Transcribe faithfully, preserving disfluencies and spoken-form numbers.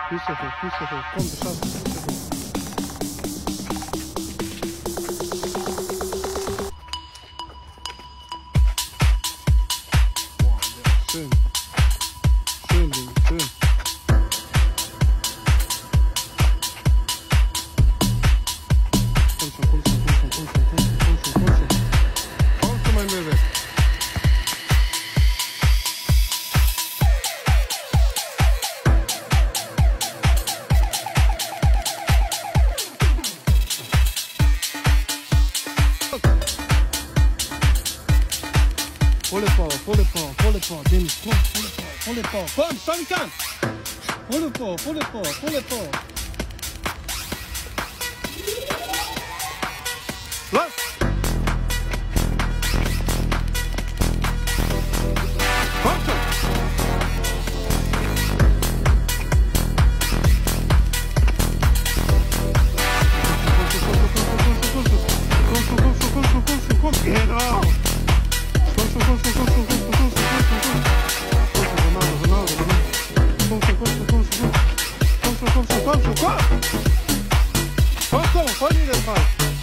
Füße hoch, Füße hoch. Komm, du schaffst es, Füße hoch. Boah, ja, schön. Schön, Ding, schön. Komm schon, komm schon, komm schon, komm schon, komm schon, komm schon, komm schon. Komm schon, mein Baby. Volle Power, volle Power, volle Power, Dennis, komm, volle Power, volle Power, komm, schau mich an! Volle Power, volle Power, volle Power. Los! Komm schon! Komm schon, komm schon, komm schon, komm schon, komm schon, komm schon, komm schon, komm schon, komm schon, genau! Komm schon, komm schon, komm schon, komm schon, komm schon, komm schon, komm schon, Ronaldo, Ronaldo, Ronaldo. Komm schon, komm schon, komm schon, komm schon, komm schon, komm schon, komm! Komm, komm, voll in den Ball.